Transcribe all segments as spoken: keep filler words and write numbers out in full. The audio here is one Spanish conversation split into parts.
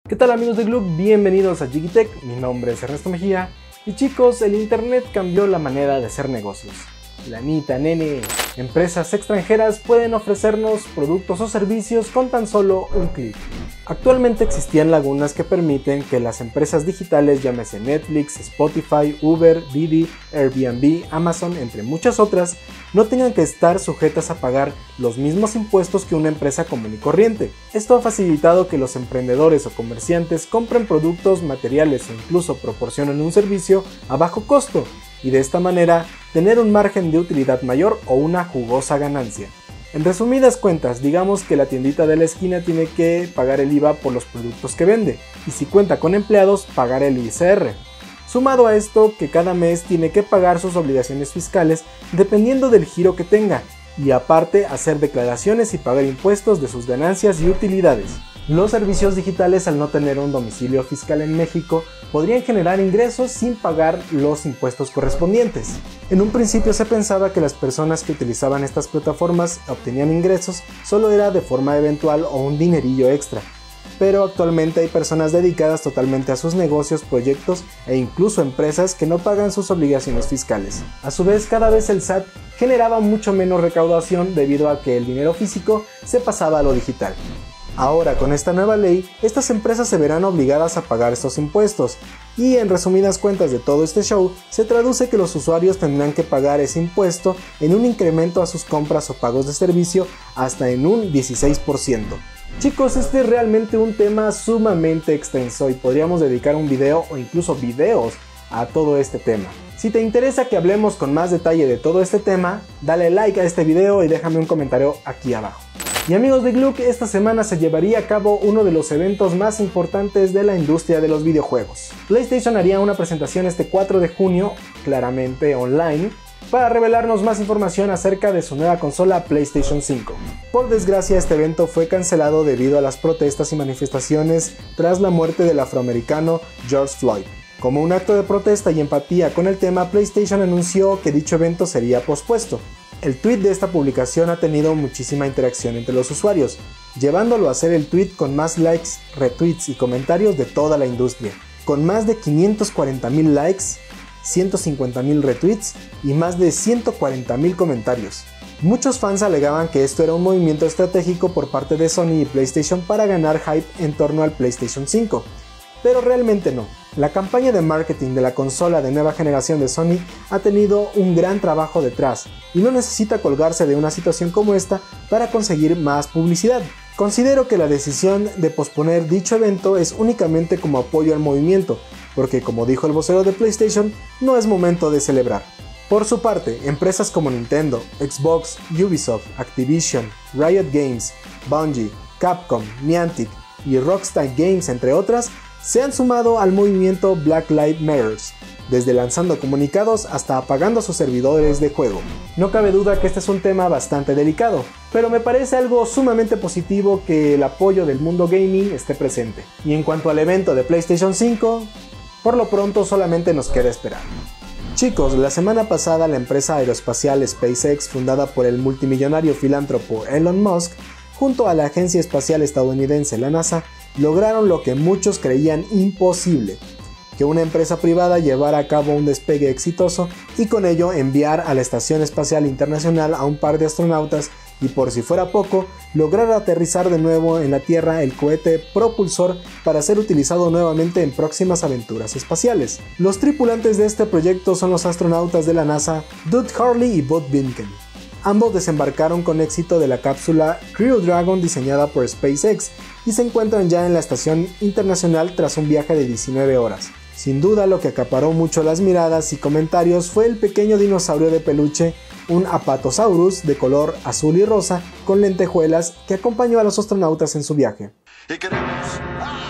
¿Qué tal amigos de Gluck? Bienvenidos a Jigitech, mi nombre es Ernesto Mejía y chicos, el internet cambió la manera de hacer negocios. Lanita, nene, empresas extranjeras pueden ofrecernos productos o servicios con tan solo un clic. Actualmente existían lagunas que permiten que las empresas digitales, llámese Netflix, Spotify, Uber, Didi, Airbnb, Amazon, entre muchas otras, no tengan que estar sujetas a pagar los mismos impuestos que una empresa común y corriente. Esto ha facilitado que los emprendedores o comerciantes compren productos, materiales o incluso proporcionen un servicio a bajo costo y de esta manera tener un margen de utilidad mayor o una jugosa ganancia. En resumidas cuentas, digamos que la tiendita de la esquina tiene que pagar el I V A por los productos que vende y si cuenta con empleados, pagar el I C R. Sumado a esto, que cada mes tiene que pagar sus obligaciones fiscales dependiendo del giro que tenga y aparte hacer declaraciones y pagar impuestos de sus ganancias y utilidades. Los servicios digitales, al no tener un domicilio fiscal en México, podrían generar ingresos sin pagar los impuestos correspondientes. En un principio se pensaba que las personas que utilizaban estas plataformas obtenían ingresos solo era de forma eventual o un dinerillo extra, pero actualmente hay personas dedicadas totalmente a sus negocios, proyectos e incluso empresas que no pagan sus obligaciones fiscales. A su vez, cada vez el S A T generaba mucho menos recaudación debido a que el dinero físico se pasaba a lo digital. Ahora, con esta nueva ley, estas empresas se verán obligadas a pagar estos impuestos, y en resumidas cuentas de todo este show, se traduce que los usuarios tendrán que pagar ese impuesto en un incremento a sus compras o pagos de servicio hasta en un dieciséis por ciento. Chicos, este es realmente un tema sumamente extenso y podríamos dedicar un video o incluso videos a todo este tema. Si te interesa que hablemos con más detalle de todo este tema, dale like a este video y déjame un comentario aquí abajo. Y amigos de Gluck, esta semana se llevaría a cabo uno de los eventos más importantes de la industria de los videojuegos. PlayStation haría una presentación este cuatro de junio, claramente online, para revelarnos más información acerca de su nueva consola PlayStation cinco. Por desgracia, este evento fue cancelado debido a las protestas y manifestaciones tras la muerte del afroamericano George Floyd. Como un acto de protesta y empatía con el tema, PlayStation anunció que dicho evento sería pospuesto. El tweet de esta publicación ha tenido muchísima interacción entre los usuarios, llevándolo a ser el tweet con más likes, retweets y comentarios de toda la industria, con más de quinientos cuarenta mil likes, ciento cincuenta mil retweets y más de ciento cuarenta mil comentarios. Muchos fans alegaban que esto era un movimiento estratégico por parte de Sony y PlayStation para ganar hype en torno al PlayStation cinco, pero realmente no. La campaña de marketing de la consola de nueva generación de Sony ha tenido un gran trabajo detrás y no necesita colgarse de una situación como esta para conseguir más publicidad. Considero que la decisión de posponer dicho evento es únicamente como apoyo al movimiento, porque como dijo el vocero de PlayStation, no es momento de celebrar. Por su parte, empresas como Nintendo, Xbox, Ubisoft, Activision, Riot Games, Bungie, Capcom, Niantic y Rockstar Games, entre otras, se han sumado al movimiento Black Lives Matter, desde lanzando comunicados hasta apagando sus servidores de juego. No cabe duda que este es un tema bastante delicado, pero me parece algo sumamente positivo que el apoyo del mundo gaming esté presente. Y en cuanto al evento de PlayStation cinco, por lo pronto solamente nos queda esperar. Chicos, la semana pasada la empresa aeroespacial SpaceX, fundada por el multimillonario filántropo Elon Musk, junto a la agencia espacial estadounidense la NASA, lograron lo que muchos creían imposible: que una empresa privada llevara a cabo un despegue exitoso y con ello enviar a la Estación Espacial Internacional a un par de astronautas y, por si fuera poco, lograr aterrizar de nuevo en la Tierra el cohete propulsor para ser utilizado nuevamente en próximas aventuras espaciales. Los tripulantes de este proyecto son los astronautas de la NASA Doug Hurley y Buzz Behnken. Ambos desembarcaron con éxito de la cápsula Crew Dragon diseñada por SpaceX y se encuentran ya en la estación internacional tras un viaje de diecinueve horas. Sin duda, lo que acaparó mucho las miradas y comentarios fue el pequeño dinosaurio de peluche, un Apatosaurus de color azul y rosa con lentejuelas, que acompañó a los astronautas en su viaje. Y queremos... ¡Ah!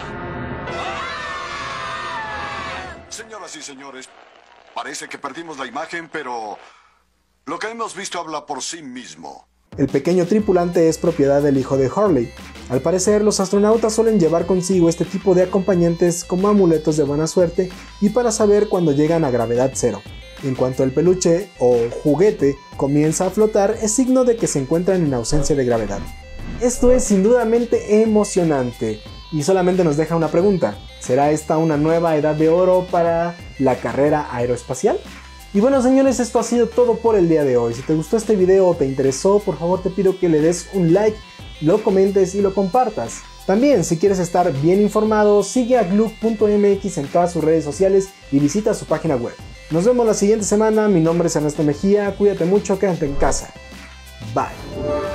¡Ah! Señoras y señores, parece que perdimos la imagen, pero lo que hemos visto habla por sí mismo. El pequeño tripulante es propiedad del hijo de Hurley. Al parecer, los astronautas suelen llevar consigo este tipo de acompañantes como amuletos de buena suerte y para saber cuando llegan a gravedad cero. En cuanto el peluche o juguete comienza a flotar, es signo de que se encuentran en ausencia de gravedad. Esto es sin dudamente emocionante Y solamente nos deja una pregunta: ¿será esta una nueva edad de oro para la carrera aeroespacial? Y bueno, señores, esto ha sido todo por el día de hoy. Si te gustó este video o te interesó, por favor te pido que le des un like, lo comentes y lo compartas. También, si quieres estar bien informado, sigue a glug punto m x en todas sus redes sociales y visita su página web. Nos vemos la siguiente semana. Mi nombre es Ernesto Mejía. Cuídate mucho, quédate en casa. Bye.